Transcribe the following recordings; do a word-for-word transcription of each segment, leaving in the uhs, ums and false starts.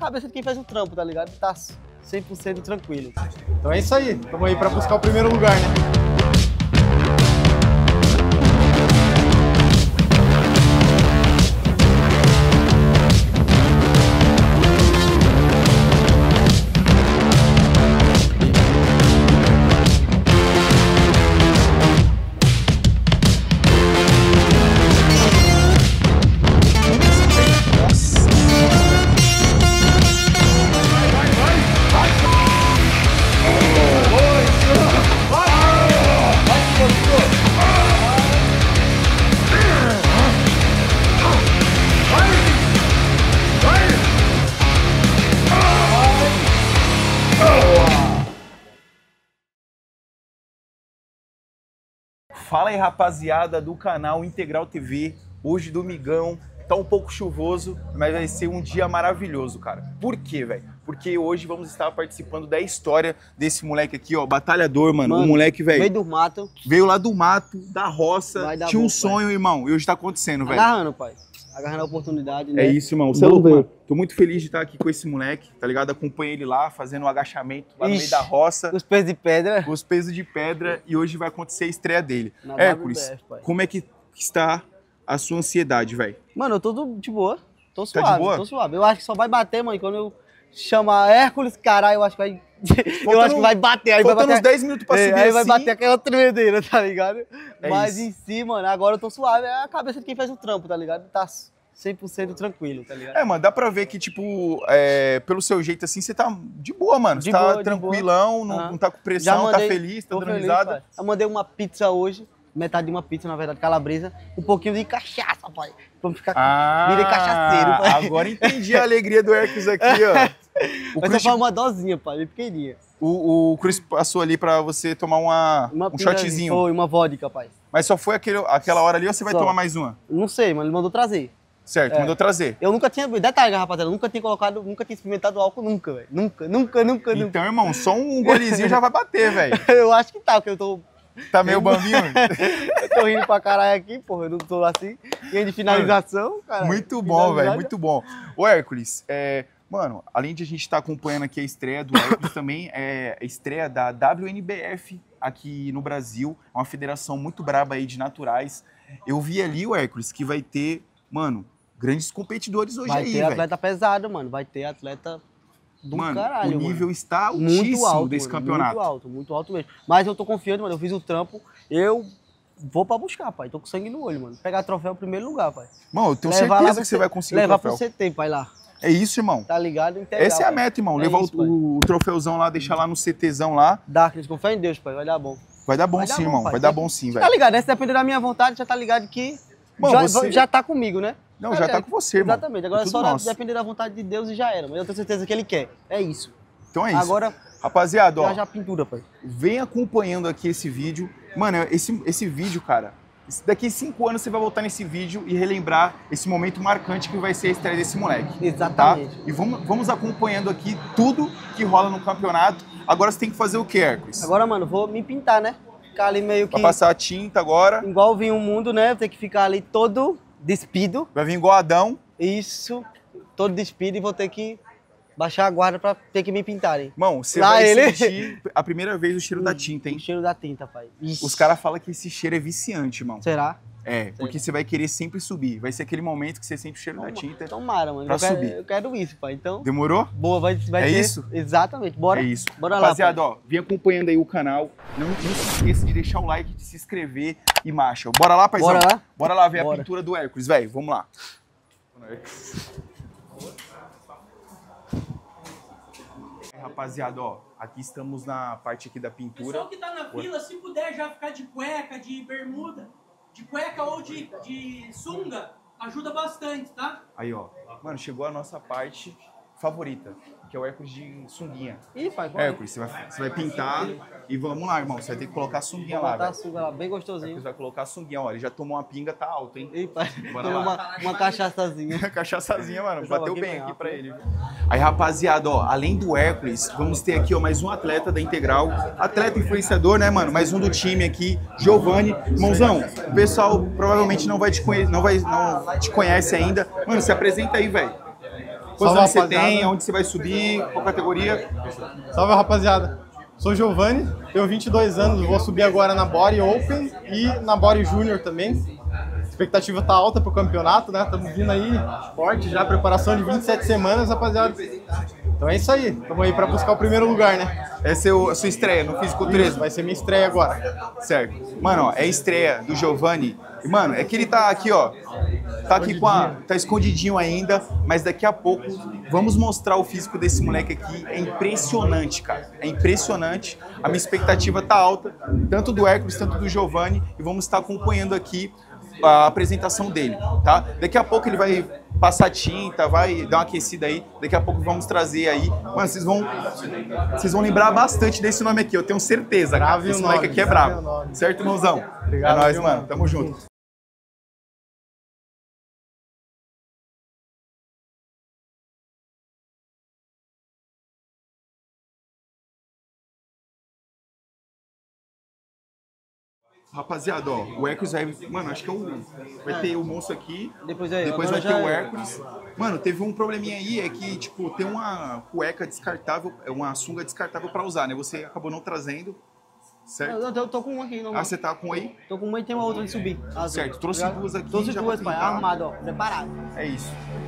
cabeça de quem faz o trampo, tá ligado? Tá cem por cento tranquilo. Então é isso aí, vamos aí pra buscar o primeiro lugar, né? Fala aí, rapaziada do canal Integral T V. Hoje, domingão, tá um pouco chuvoso, mas vai ser um dia maravilhoso, cara. Por quê, velho? Porque hoje vamos estar participando da história desse moleque aqui, ó, batalhador, mano. O moleque, velho, veio do mato. Veio lá do mato, da roça, tinha um bom, sonho, pai. Irmão, e hoje tá acontecendo, velho. Agarrando, pai. Agarrando a oportunidade, né? É isso, irmão. Você é louco, mano. Tô muito feliz de estar aqui com esse moleque, tá ligado? Acompanhei ele lá, fazendo um agachamento lá no Ixi, meio da roça. Com os pesos de pedra. Com os pesos de pedra, e hoje vai acontecer a estreia dele. Na Hércules, W B F, como é que está a sua ansiedade, velho? Mano, eu tô de boa. Tô Tá suave, de boa? tô suave. Eu acho que só vai bater, mano, quando eu chamar Hércules, caralho, eu acho que vai... Faltando, eu acho que vai bater. Aí vai faltando bater... uns dez minutos pra é, subir aí assim. vai bater aquela tremedeira, tá ligado? É Mas isso. em si, mano, agora eu tô suave. É a cabeça de quem faz o trampo, tá ligado? Tá cem por cento tranquilo, tá ligado? É, mano, dá pra ver que, tipo, é, pelo seu jeito assim, você tá de boa, mano. De você tá boa, de tranquilão, não, boa. não tá com pressão, mandei, tá feliz, tá tô dando feliz, risada. pai. Eu mandei uma pizza hoje, metade de uma pizza, na verdade, calabresa, um pouquinho de cachaça, pai. Pra ficar Ah, virei cachaceiro, pai. Agora entendi a alegria do Hércules aqui, ó. O Mas Chris, só foi uma dosinha, pai, bem pequenininha. o, o Chris passou ali pra você tomar uma, Uma um pinga- shotzinho. Foi, uma vodka, pai. Mas só foi aquele, aquela hora ali ou você vai Só. tomar mais uma? Não sei, mano, ele mandou trazer. Certo, É. mandou trazer. Eu nunca tinha, detalhe, rapaziada, eu nunca tinha colocado, nunca tinha experimentado álcool, nunca, velho. Nunca, nunca, nunca, nunca. Então, irmão, só um golezinho já vai bater, velho. Eu acho que tá, porque eu tô, Tá meio bambinho? eu tô rindo pra caralho aqui, porra, eu não tô assim, ganho de finalização, cara. Muito bom, velho, muito bom. Ô, Hércules, é, mano, além de a gente estar acompanhando aqui a estreia do Hércules, também é a estreia da W N B F aqui no Brasil, é uma federação muito braba aí de naturais. Eu vi ali, o Hércules, que vai ter, mano, grandes competidores hoje Vai aí, ter velho. atleta pesado, mano, vai ter atleta do Mano, caralho, o nível mano. está altíssimo Muito alto, desse mano, campeonato. muito alto, muito alto mesmo. Mas eu tô confiante, mano, eu fiz o trampo, eu vou pra buscar, pai, tô com sangue no olho, mano. Pegar troféu em primeiro lugar, pai. Mano, eu tenho Levar lá certeza pro que você C- vai conseguir o Levar troféu. pro C T, pai, lá. É isso, irmão. Tá ligado? Integral, Essa é a pai. meta, irmão. É Levar isso, o, pai. o troféuzão lá, deixar lá no CTzão lá. Darkness, com fé em Deus, pai, vai dar bom. Vai dar bom Vai dar sim, bom, irmão. pai. Vai dar bom sim, Tá velho. ligado, né? Se depender da minha vontade, já tá ligado que Mano, já, você- já tá comigo, né? Não, já tá com você, irmão. Exatamente. Agora É é tudo só da- nosso. depender da vontade de Deus e já era. Mas eu tenho certeza que ele quer. É isso. Então é isso. Agora, Rapaziada, ó, já já pintura, pai. vem acompanhando aqui esse vídeo. Mano, esse, esse vídeo, cara, esse- daqui cinco anos você vai voltar nesse vídeo e relembrar esse momento marcante que vai ser a estreia desse moleque. Exatamente. Tá? E vamos, vamos acompanhando aqui tudo que rola no campeonato. Agora você tem que fazer o quê, Hércules? Agora, mano, vou me pintar, né? Ficar ali meio que... Vai passar a tinta agora, Igual vinha o mundo, né? Ter que ficar ali todo despido. vai vir igual Adão. Isso. Todo despido e vou ter que baixar a guarda pra ter que me pintarem. Irmão, você Lá vai ele- sentir a primeira vez o cheiro da tinta, O hein? cheiro da tinta, pai. Ixi. Os caras falam que esse cheiro é viciante, irmão. Será? É, porque você vai querer sempre subir. Vai ser aquele momento que você sente o cheiro da tinta. Tomara, mano. pra eu, quero, subir. eu quero isso, pai. Então, Demorou? boa, vai, vai É ter... isso? Exatamente. Bora. É isso. Bora lá, Rapaziada, pai. ó, vem acompanhando aí o canal. Não, não se esqueça de deixar o like, de se inscrever e marcha. Bora lá, paizão? Bora lá? Bora lá ver Bora. a pintura do Hércules, velho. Vamos lá. Rapaziada, ó, aqui estamos na parte aqui da pintura. Pessoal que tá na fila, se puder já ficar de cueca, de bermuda, de cueca ou de, de sunga, ajuda bastante, tá? Aí, ó. Mano, chegou a nossa parte favorita, que é o Hércules de sunguinha. Ih, pai, bora. Hércules, você vai, você vai pintar e vamos lá, irmão. Você vai ter que colocar a sunguinha Vou lá, botar a velho. sunga lá, bem Hércules gostosinho. vai colocar a sunguinha, ó. Ele já tomou uma pinga, tá alto, hein? Ih, pai, Bora deu lá. uma, uma cachaçazinha. Cachaçazinha, mano. Pessoal, Bateu aqui bem bem aqui rápido. pra ele. Aí, rapaziada, ó, além do Hércules, vamos ter aqui, ó, mais um atleta da Integral. Atleta influenciador, né, mano? Mais um do time aqui, Giovanni. Irmãozão, o pessoal provavelmente não vai te conhecer, não vai, não te conhece ainda. Mano, se apresenta aí, velho. Quantos Salve, anos você rapaziada. tem? Aonde você vai subir? Qual categoria? Salve, rapaziada. Sou Giovanni, tenho vinte e dois anos, vou subir agora na Body Open e na Body Junior também. A expectativa tá alta pro campeonato, né? Estamos vindo aí forte já, preparação de vinte e sete semanas, rapaziada. Então é isso aí, estamos aí para buscar o primeiro lugar, né? Essa é a sua estreia no fisiculturismo? Vai ser minha estreia agora. Certo. Mano, ó, é a estreia do Giovanni. E, mano, é que ele tá aqui, ó. Tá aqui com a... Tá escondidinho ainda, mas daqui a pouco vamos mostrar o físico desse moleque aqui. É impressionante, cara. É impressionante. A minha expectativa tá alta, tanto do Hércules, tanto do Giovanni. E vamos estar acompanhando aqui a apresentação dele, tá? Daqui a pouco ele vai passar tinta, vai dar uma aquecida aí. Daqui a pouco vamos trazer aí. Mano, vocês vão, vocês vão lembrar bastante desse nome aqui, eu tenho certeza. Grave Esse o moleque nome, aqui é grave brabo. o nome. Certo, irmãozão? Obrigado, é nóis, viu, mano. mano? Tamo junto. Rapaziada, ó, o Hércules vai... Mano, acho que é o... Vai ter o moço aqui, Depois, é, depois vai agora ter já o é. Hércules. Mano, teve um probleminha aí, é que, tipo, tem uma cueca descartável, é uma sunga descartável pra usar, né? Você acabou não trazendo, certo? Eu, eu tô com uma aqui, não. Ah, você tá com aí? Tô com uma e tem uma outra de subir. Azul. Certo, trouxe Obrigado. duas aqui, Trouxe já duas, pra pai. pintar. Arrumado, ó. Preparado. É isso.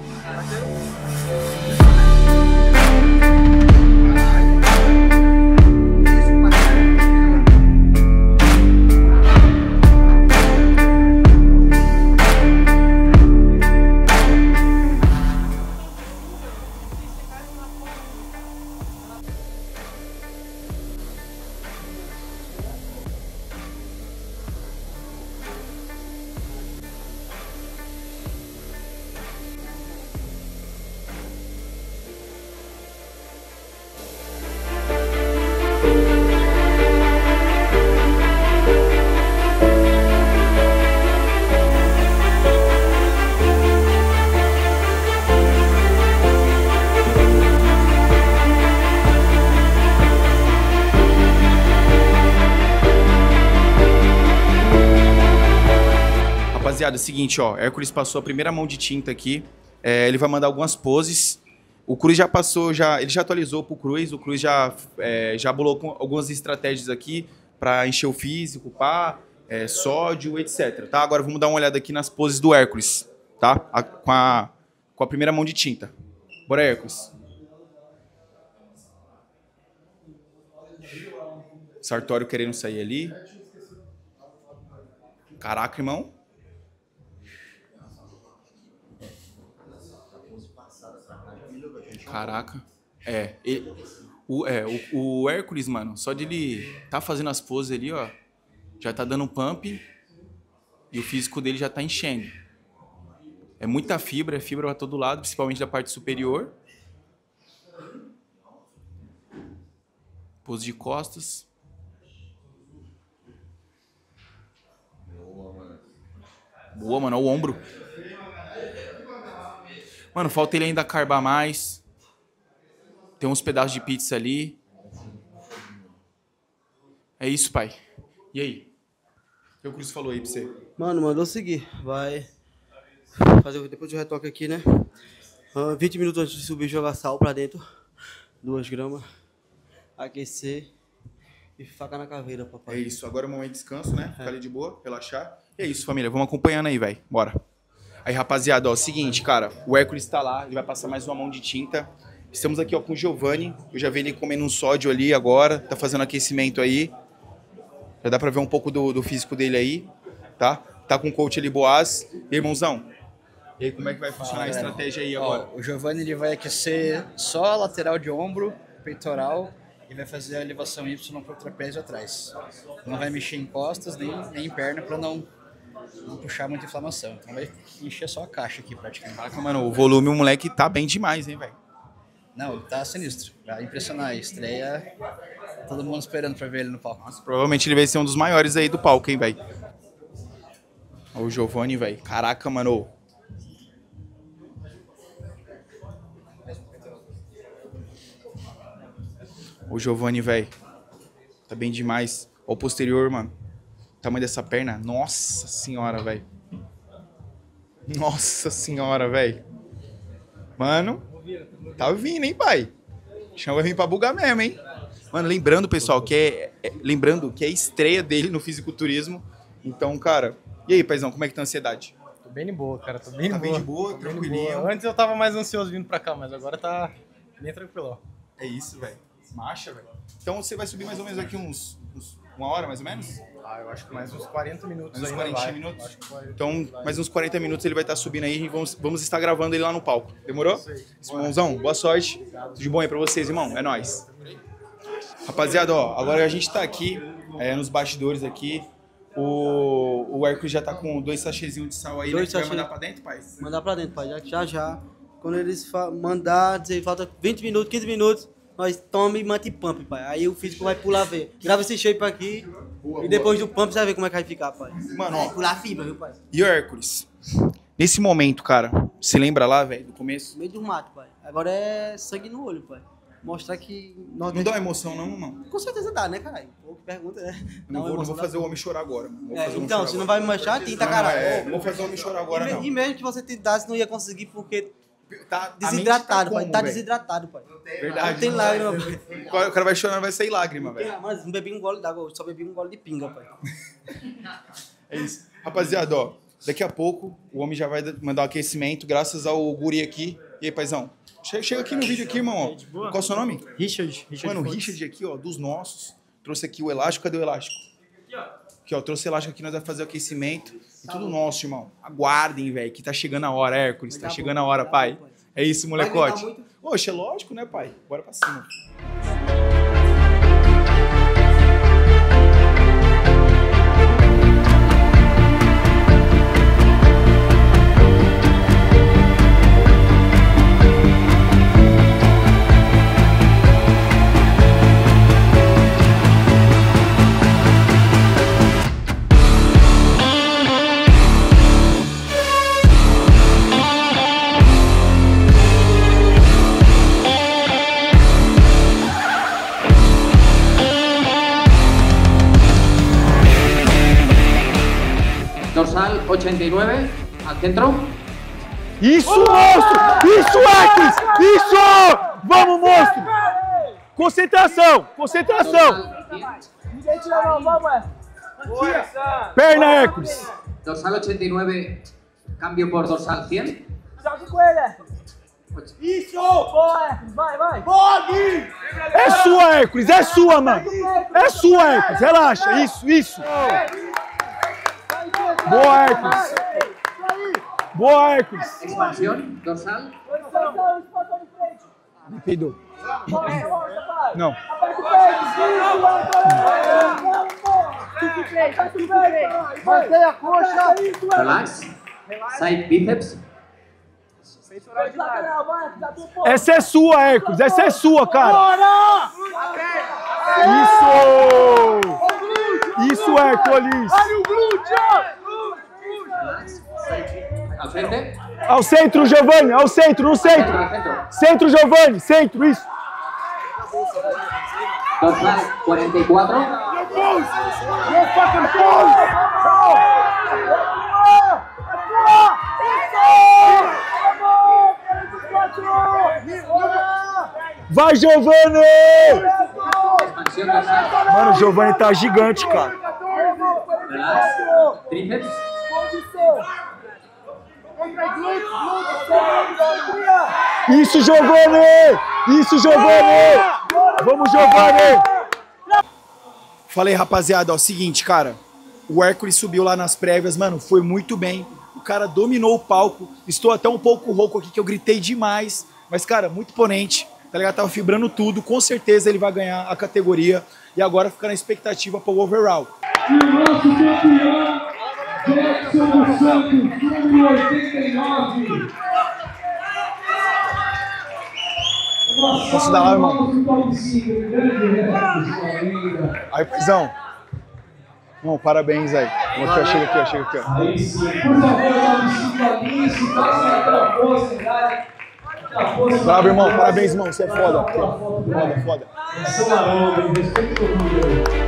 Rapaziada, é o seguinte, ó, Hércules passou a primeira mão de tinta aqui, é, ele vai mandar algumas poses, o Cruz já passou, já, ele já atualizou pro Cruz, o Cruz já, é, já bolou com algumas estratégias aqui para encher o físico, pá, é, sódio, etcétera. Tá? Agora vamos dar uma olhada aqui nas poses do Hércules, tá? A, com, a, com a primeira mão de tinta. Bora, Hércules. Sartório querendo sair ali. Caraca, irmão. Caraca. É, ele, o, é o, o Hércules, mano, só de ele tá fazendo as poses ali, ó, já tá dando um pump e o físico dele já tá enchendo. É muita fibra, é fibra pra todo lado, principalmente da parte superior. Pose de costas. Boa, mano, olha o ombro. Mano, falta ele ainda carbar mais. Tem uns pedaços de pizza ali. É isso, pai. E aí? O que o Cruz falou aí pra você? Mano, mandou seguir. Vai fazer depois do retoque aqui, né? Uh, vinte minutos antes de subir, jogar sal pra dentro. duas gramas. Aquecer. E faca na caveira, papai. É isso. Agora é o momento de descanso, né? Ficar ali de boa, relaxar. E é isso, família. Vamos acompanhando aí, velho. Bora. Aí, rapaziada, ó, seguinte, cara. O Hércules tá lá. Ele vai passar mais uma mão de tinta. Estamos aqui, ó, com o Giovanni. Eu já vi ele comendo um sódio ali agora. Tá fazendo aquecimento aí. Já dá pra ver um pouco do, do físico dele aí, tá? Tá com o coach ali, Boaz. E aí, irmãozão? E aí, como é que vai funcionar a estratégia aí agora? Ó, o Giovanni ele vai aquecer só a lateral de ombro, peitoral, e vai fazer a elevação Y para o trapézio atrás. Não vai mexer em costas nem, nem em perna para não, não puxar muita inflamação. Então vai encher só a caixa aqui praticamente. Caraca, mano, o volume, o moleque tá bem demais, hein, velho? Não, tá sinistro. Vai impressionar. A estreia, todo mundo esperando para ver ele no palco. Nossa, provavelmente ele vai ser um dos maiores aí do palco, hein, velho? Ó, o Giovanni, velho. Caraca, mano. O Giovanni, velho. Tá bem demais. Ó o posterior, mano. O tamanho dessa perna. Nossa senhora, velho. Nossa senhora, velho. Mano. Tá vindo, hein, pai? O chão vai vir pra bugar mesmo, hein? Mano, lembrando, pessoal, que é, é, lembrando que é a estreia dele no fisiculturismo. Então, cara... E aí, paizão, como é que tá a ansiedade? Tô bem de boa, cara. Tô bem Tá de bem boa. de boa, Tô bem de tranquilinho. boa. Antes eu tava mais ansioso vindo pra cá, mas agora tá bem tranquilo. É isso, velho. Marcha, velho. Então você vai subir mais ou menos aqui uns, uns... Uma hora, mais ou menos? Ah, eu acho que mais uns quarenta minutos Mais uns ainda quarenta vai. minutos? Acho que vai. Então, mais uns quarenta minutos ele vai estar subindo aí e vamos, vamos estar gravando ele lá no palco. Demorou? Irmãozão, boa sorte. Tudo de bom aí pra vocês, irmão. É nóis. Rapaziada, ó, agora a gente tá aqui, é, nos bastidores aqui. O, o Hércules já tá com dois sachêzinhos de sal aí, Dois né? Que vai sachês. mandar pra dentro, pai? Mandar pra dentro, pai. Já já. já. Quando eles fa- mandar, dizer, falta vinte minutos, quinze minutos, nós toma e mante pump, pai. Aí o físico vai pular ver. Grava esse shape aqui Boa, e depois do pump você vai ver como é que vai ficar, pai. Mano, ó. Vai pular fibra, viu, pai? E o Hércules? Nesse momento, cara, se lembra lá, velho, do começo? No meio do mato, pai. Agora é sangue no olho, pai. Mostrar que... nós Não dá uma emoção, não, não. Com certeza dá, né, caralho? Pô, que pergunta, né? Eu Dá não uma vou, não emoção vou da fazer o porra. homem chorar agora. Não vou É, fazer o homem então, chorar se não agora. vai manchar, tinta, Não, caralho. é, não vou fazer o homem chorar agora, e, me- não. e mesmo que você tentasse, não ia conseguir porque Tá, desidratado, pai. como, Tá véio? desidratado, pai. Verdade. Não tem lágrima, pai. O cara vai chorar, vai sair lágrima, velho. Ah, Mas não bebi um gole d'água, eu só bebi um gole de pinga, pai. É isso. Rapaziada, ó, daqui a pouco o homem já vai mandar um aquecimento, graças ao guri aqui. E aí, paizão? Chega, chega aqui no vídeo aqui, irmão. Ó. Qual é o seu nome? Richard, Richard. Mano, o Fontes. Richard aqui, ó, dos nossos. Trouxe aqui o elástico. Cadê o elástico? Aqui, ó. Trouxe o elástico aqui, nós vamos fazer o aquecimento. E tudo nosso, irmão. Aguardem, velho, que tá chegando a hora, Hércules. Tá chegando a hora, pai. É isso, molecote. Vai gritar Oxe, é lógico, né, pai? Bora pra cima. Dorsal ochenta y nueve, al centro. Isso, monstro! Isso, Hércules! Isso! Vamos, monstro! Concentração! Concentração! Dorsal cien. Perna, Hércules! Dorsal ochenta y nueve, cambio por dorsal cien. É sua, Hércules! É sua, mano! É sua, Hércules! Relaxa! Isso, isso! Boa, Hércules! Boa, Hércules! Expansión, dorsal. Me peidou. Não. Relax. Side bíceps. Essa é sua, Hércules! Essa é sua, cara! Isso! Isso, Hércules! Al frente. Ao centro, Giovanni! Ao centro, no Centro, centro! al centro. Centro, Giovanni! Centro, isso! Dorsal cuarenta y cuatro. Vai, Giovanni! Expansión dorsal. Mano, o Giovanni tá gigante, cara. Relax. Tríceps. Isso, Giovanni! Isso, Giovanni! Vamos, Giovanni! Falei, rapaziada, ó, seguinte, cara. O Hércules subiu lá nas prévias, mano, foi muito bem. O cara dominou o palco. Estou até um pouco rouco aqui, que eu gritei demais. Mas, cara, muito imponente, tá ligado? Tava fibrando tudo. Com certeza ele vai ganhar a categoria. E agora fica na expectativa pro overall. E o nosso campeão, Jackson dos Santos, número oitenta e nove. Posso dar lá, irmão? Grande recorde, Aí, paizão. Não, parabéns aí. Aqui, ó, chega aqui, ó, chega aqui, ó. Aí sim, por favor, vamos ficar nisso, faça aquela pose, galera. Aquela pose. Bravo, irmão. Parabéns, irmão. Você é foda. Aqui, ó. Foda, foda. Sou maromba, respeito todo mundo.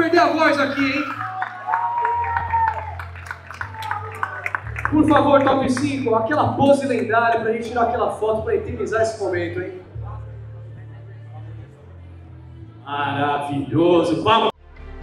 perder a voz aqui, hein? Por favor, top cinco, aquela pose lendária pra gente tirar aquela foto pra eternizar esse momento, hein? Maravilhoso! Vamos!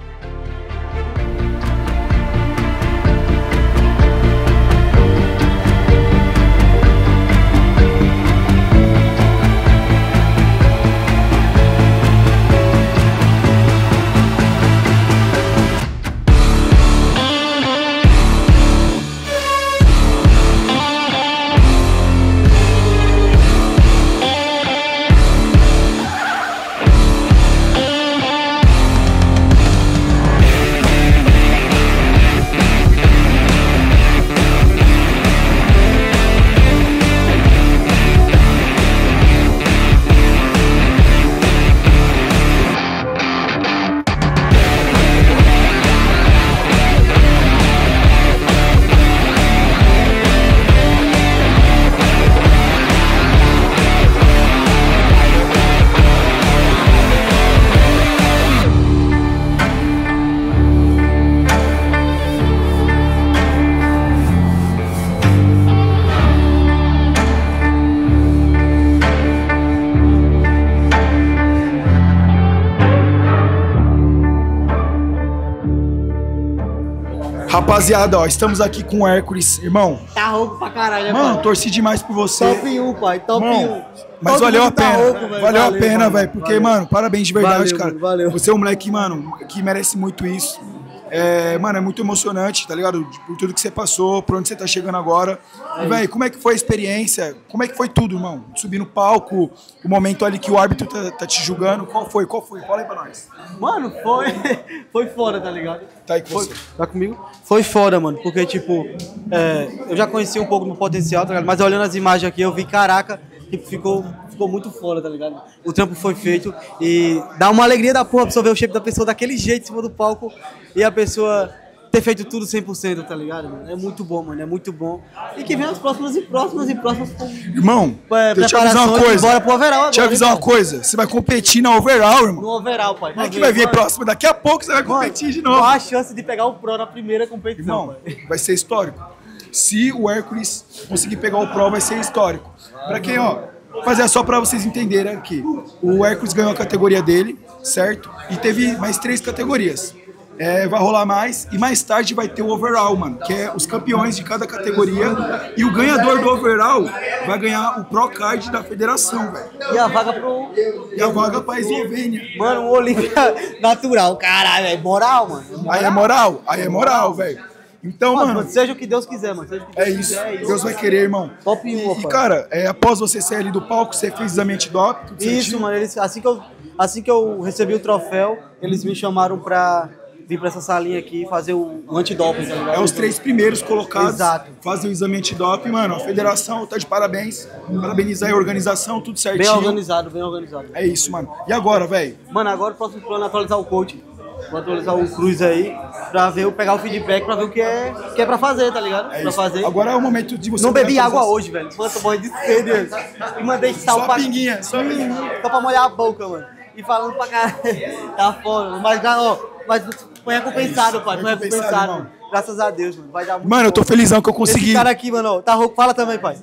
Rapaziada, ó, estamos aqui com o Hércules, irmão. Tá rouco pra caralho, né, Mano, pai? torci demais por você. Top um, pai, top Irmão, um. mas Todo valeu a mundo tá pena, rouco, velho. valeu a Valeu, pena, valeu, velho, porque, valeu. mano, parabéns de verdade, Valeu, cara. mano, valeu. Você é um moleque, mano, que merece muito isso. É, mano, é muito emocionante, tá ligado? Por tudo que você passou, por onde você tá chegando agora. E, velho, como é que foi a experiência? Como é que foi tudo, irmão? Subir no palco, o momento ali que o árbitro tá, tá te julgando. Qual foi? Qual foi? Fala aí pra nós. Mano, foi, foi foda, tá ligado? Tá aí com Foi, você. tá comigo? Foi foda, mano, porque, tipo, é, eu já conheci um pouco do potencial, tá ligado? Mas olhando as imagens aqui, eu vi, caraca, tipo, ficou, ficou muito foda, tá ligado? O trampo foi feito e dá uma alegria da porra pra você ver o shape da pessoa daquele jeito em cima do palco e a pessoa ter feito tudo cem por cento, tá ligado, mano? É muito bom, mano, é muito bom. E que vem as próximas e próximas e próximas. Irmão, É, deixa eu te avisar uma preparações, coisa. bora pro overall agora, Deixa eu avisar hein, uma pai? coisa. Você vai competir na overall, irmão. No overall, pai. Aí que vai vir próximo. Daqui a pouco você vai competir de novo. Qual a chance de pegar o Pro na primeira competição, Irmão, pai? vai ser histórico. Se o Hércules conseguir pegar o Pro, vai ser histórico. Pra quem, ó, fazer só pra vocês entenderem aqui. O Hércules ganhou a categoria dele, certo? E teve mais três categorias. É, vai rolar mais, e mais tarde vai ter o overall, mano, que é os campeões de cada categoria, e o ganhador do overall vai ganhar o Pro Card da federação, velho. E a vaga pro... E a vaga pra Eslovênia. Mano, o Olímpia natural, caralho, é moral, mano. Aí é moral, aí é moral, velho. Então, Mano, mano, seja o que Deus quiser, mano. Seja o que Deus é isso. quiser, Deus vai querer, irmão. Top um, E, e pai. cara, é, após você sair ali do palco, você fez exame antidoping, tudo Isso, certinho? mano, eles, assim, que eu, assim que eu recebi o troféu, eles me chamaram pra vir pra essa salinha aqui e fazer o, o antidoping, tá ligado? É os três primeiros colocados. Exato. Fazem o exame antidoping, mano. A federação tá de parabéns. Parabenizar a organização, tudo Bem certinho. organizado, bem organizado. É isso, mano. E agora, velho? Mano, agora o próximo plano é atualizar o coach. Vou atualizar o Cruz aí, pra ver, pegar o feedback, pra ver o que é, que é pra fazer, tá ligado? É pra isso. fazer. Agora é o momento de você... Não bebi fazer água as- hoje, velho. Quanto morre de sede. E mandei sal Só pra... pinguinha, só pinguinha. Só pra molhar a boca, mano. E falando pra caralho. Tá foda. Mas, ó, mas foi recompensado, pai. Foi recompensado, recompensado. irmão. Graças a Deus, mano. Vai dar muito Mano, eu tô bom. felizão que eu consegui... Esse cara aqui, mano, ó, tá rouco. Fala também, pai.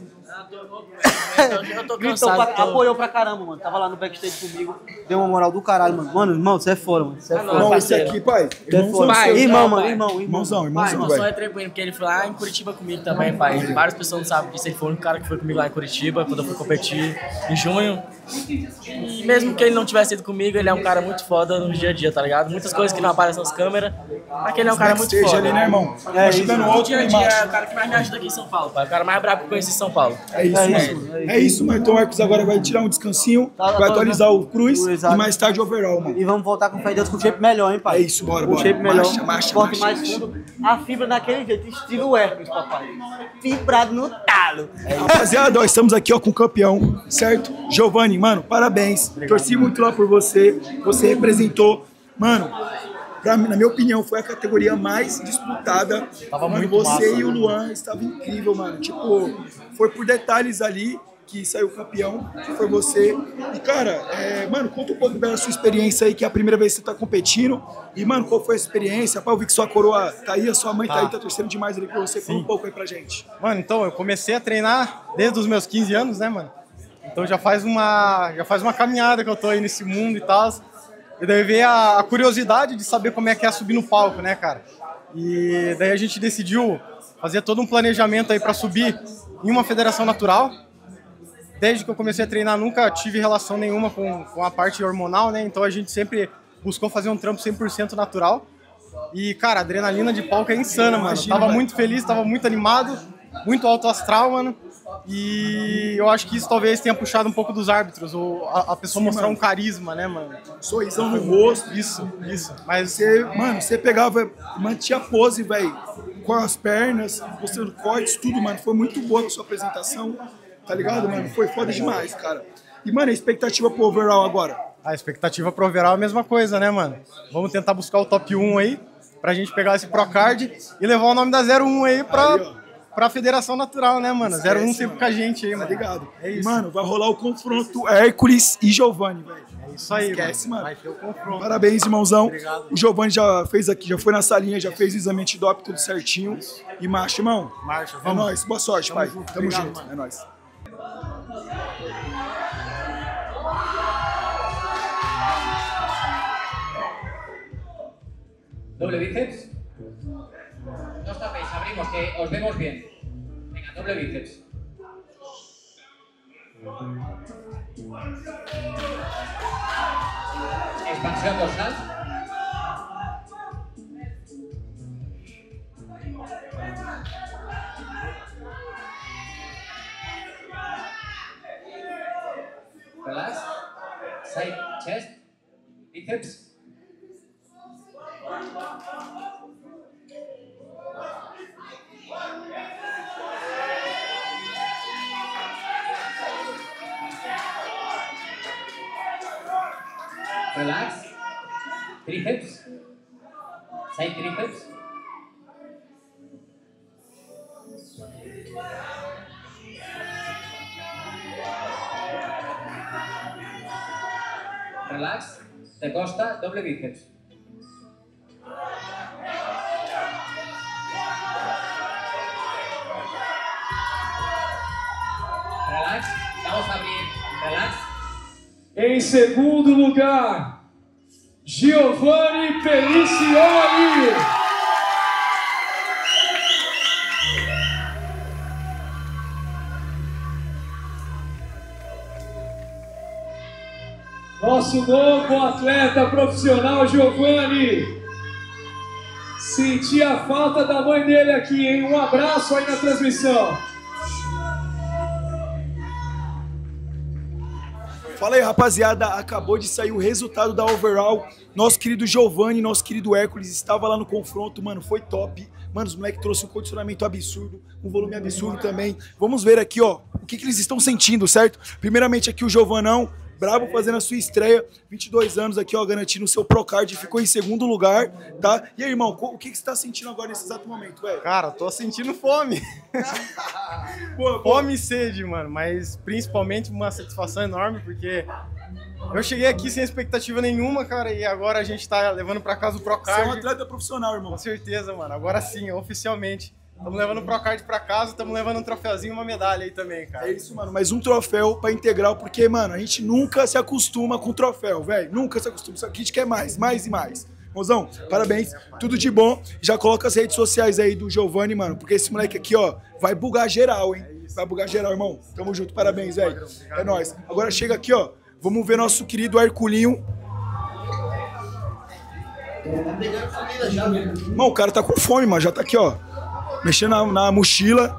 Eu tô Gritou cansado, pra, tô- apoiou pra caramba, mano. Tava lá no backstage comigo. Deu uma moral do caralho, mano. Mano, irmão, você é foda, mano. Você é foda. Irmão, esse aqui, pai. Você é foda. Pai, Irmão, não, mano, pai. irmão, irmão. Irmãozão, Pai, irmãozão, não só é velho. tranquilo, porque ele foi lá em Curitiba comigo também, pai. Várias pessoas não sabem disso. Ele foi o único cara que foi comigo lá em Curitiba, quando eu fui competir em junho. E mesmo que ele não tivesse ido comigo, ele é um cara muito foda no dia a dia, tá ligado? Muitas coisas que não aparecem nas câmeras, mas que ele é um cara muito Backstage foda. ali, né, irmão? É, Ajudando o No outro dia a lá dia embaixo. é o cara que mais me ajuda aqui em São Paulo, pai. O cara mais brabo que eu conheci em São Paulo. É isso, É mano. isso, é isso. É isso, mano. Então o Hércules agora vai tirar um descansinho, Tá, vai tá, atualizar tá. o Cruz Exato. e mais tarde o overall, mano. E vamos voltar com fé em Deus com o shape melhor, hein, pai? É isso, bora, Com bora. shape melhor, Marcha, marcha, corte marcha, mais fundo. A fibra daquele jeito, estilo Hércules, papai. Fibrado no talo. Rapaziada, ó, estamos aqui ó, com o campeão, certo? Giovanni, mano, parabéns. Torci muito lá por você. Você representou. Mano, pra mim, na minha opinião, foi a categoria mais disputada. Tava Mano, muito você massa, e o Luan estavam incrível, mano. Tipo, foi por detalhes ali. que saiu campeão, que foi você. E, cara, é, mano, conta um pouco da sua experiência aí, que é a primeira vez que você tá competindo. E, mano, qual foi a experiência? Pá, eu vi que sua coroa tá aí, a sua mãe tá, tá aí, tá torcendo demais ali pra você. Fala um pouco aí pra gente. Mano, então, eu comecei a treinar desde os meus quinze anos, né, mano? Então já faz uma, já faz uma caminhada que eu tô aí nesse mundo e tal. E daí veio a, a curiosidade de saber como é que é subir no palco, né, cara? E daí a gente decidiu fazer todo um planejamento aí pra subir em uma federação natural. Desde que eu comecei a treinar, nunca tive relação nenhuma com, com a parte hormonal, né? Então a gente sempre buscou fazer um trampo cem por cento natural. E, cara, a adrenalina de palco é insana, mano. Eu tava muito feliz, tava muito animado, muito alto astral, mano. E eu acho que isso talvez tenha puxado um pouco dos árbitros, ou a, a pessoa Sim, mostrar mano. um carisma, né, mano? Sorrisão no rosto. Isso, isso. Mas você, mano, você pegava, mantinha a pose, velho, com as pernas, mostrando cortes, tudo, mano. Foi muito boa a sua apresentação. Tá ligado, mano? Foi foda demais, cara. E, mano, a expectativa pro overall agora? A expectativa pro overall é a mesma coisa, né, mano? Vamos tentar buscar o top um aí, pra gente pegar esse Procard e levar o nome da zero um aí pra, aí, pra Federação Natural, né, mano? Esquece, zero um sempre mano. com a gente aí, mano. Tá ligado? É isso. Mano, vai rolar o confronto Hércules e Giovanni, velho. É isso aí, Esquece, mano. mano. Vai ter o confronto. Parabéns, irmãozão. Obrigado. O Giovanni já fez aqui, já foi na salinha, já fez o exame antidoping tudo certinho. E marcha, irmão. Marcha, vamos. É nóis. Boa sorte, Tamo pai. junto. Tamo Obrigado, junto. mano. É nóis. Doble bíceps. No os tapéis, abrimos, que os vemos bien. Venga, doble bíceps. Expansión dorsal. Relax. Side chest. Bíceps. Relax. Tríceps. Side tríceps. Relax. De costa, doble bíceps. Relax. Vamos a abrir. Relax. Em segundo lugar, Giovanni Pelicioli. Nosso novo atleta profissional, Giovanni. Senti a falta da mãe dele aqui, hein? Um abraço aí na transmissão. Fala aí, rapaziada, acabou de sair o resultado da overall. Nosso querido Giovanni, nosso querido Hércules estava lá no confronto, mano, foi top. Mano, os moleques trouxeram um condicionamento absurdo, um volume absurdo também. Vamos ver aqui, ó, o que, que eles estão sentindo, certo? Primeiramente aqui o Giovanão, brabo fazendo a sua estreia, vinte e dois anos aqui, ó, garantindo o seu Procard, ficou em segundo lugar, tá? E aí, irmão, o que, que você tá sentindo agora nesse exato momento, velho? Cara, tô sentindo fome. Boa, boa. Fome e sede, mano, mas principalmente uma satisfação enorme, porque eu cheguei aqui sem expectativa nenhuma, cara, e agora a gente tá levando pra casa o Procard. Você é um atleta profissional, irmão. Com certeza, mano, agora sim, oficialmente. Estamos levando o Procard pra casa, estamos levando um troféuzinho e uma medalha aí também, cara. É isso, mano, mais um troféu pra integral, porque, mano, a gente nunca se acostuma com troféu, velho, nunca se acostuma, só que a gente quer mais, mais e mais. Mozão, parabéns, tudo de bom. Já coloca as redes sociais aí do Giovanni, mano, porque esse moleque aqui, ó, vai bugar geral, hein? Vai bugar geral, irmão. Tamo junto, parabéns, velho. É nóis. Agora chega aqui, ó, vamos ver nosso querido Herculinho. Mano, o cara tá com fome, mano, já tá aqui, ó, mexendo na, na mochila.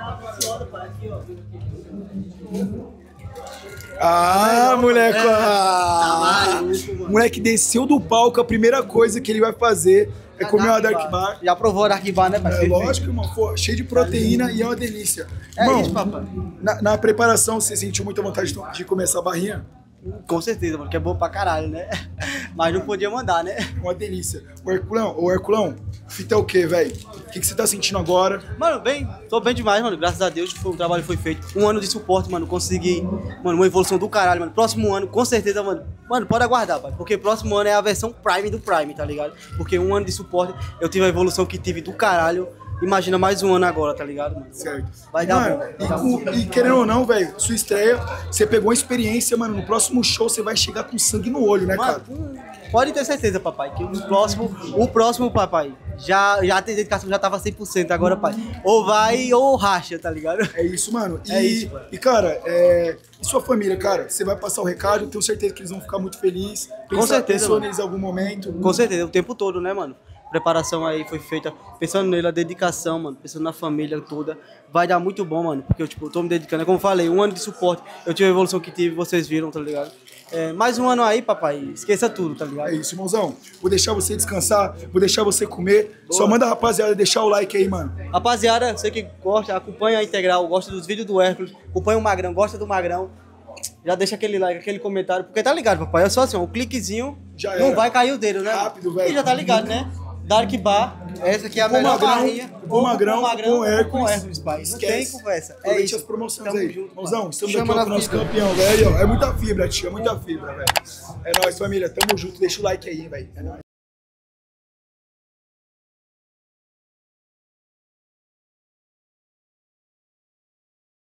Ah, moleque! Ah, moleque desceu do palco, a primeira coisa que ele vai fazer é comer uma Dark Bar. Já provou a Dark Bar, né, pai? É lógico, irmão. Pô, cheio de proteína e é uma delícia. É irmão, isso, papai. Na, na preparação, você sentiu muita vontade de, de comer essa barrinha? Com certeza, mano, que é bom pra caralho, né? Mas não podia mandar, né? Uma delícia. Ô Herculão, ô Herculão, fita é o quê, velho? O que, que você tá sentindo agora? Mano, bem, tô bem demais, mano. Graças a Deus, foi, o trabalho foi feito. Um ano de suporte, mano. Consegui, mano, uma evolução do caralho, mano. Próximo ano, com certeza, mano. Mano, pode aguardar, pai. Porque próximo ano é a versão Prime do Prime, tá ligado? Porque um ano de suporte, eu tive a evolução que tive do caralho. Imagina mais um ano agora, tá ligado, mano? Certo. Vai dar Mano, bom. e, Vai dar com- bom. e querendo ou não, velho, sua estreia, você pegou a experiência, mano. No próximo show você vai chegar com sangue no olho, né, cara? Mano, hum, pode ter certeza, papai, que o próximo, o próximo, papai, já, já a dedicação já tava cem por cento agora, pai. Ou vai ou racha, tá ligado? É isso, mano. E, É isso, mano. e cara, é... e sua família, cara? Você vai passar o recado, tenho certeza que eles vão ficar muito felizes. Pensa- certeza, Pensou mano. neles em algum momento. Com certeza, o tempo todo, né, mano? Preparação aí foi feita pensando nele, a dedicação, mano, pensando na família toda. Vai dar muito bom, mano, porque eu, tipo, eu tô me dedicando. É como eu falei, um ano de suporte, eu tive a evolução que tive, vocês viram, tá ligado? É, mais um ano aí, papai, esqueça tudo, tá ligado? É isso, irmãozão. Vou deixar você descansar, vou deixar você comer. Só manda a rapaziada deixar o like aí, mano. Rapaziada, você que gosta, acompanha a Integral, gosta dos vídeos do Hércules, acompanha o Magrão, gosta do Magrão, já deixa aquele like, aquele comentário, porque tá ligado, papai, é só assim, ó, um cliquezinho, Já não era. vai cair o dedo, né? Rápido, velho. E já tá ligado, né? Dark Bar, essa aqui é a O melhor Magrão, barrinha. o Magrão, com o Hércules. com Hércules, pai. Não tem Esquece. conversa. É Aproveite isso. as promoções Tamo aí. junto, Irmãozão, pai. estamos Chama aqui ó, na com o nosso fibra. campeão, velho. É muita fibra, tia, muita fibra, velho. É nóis, família. Tamo junto. Deixa o like aí, velho. É nóis.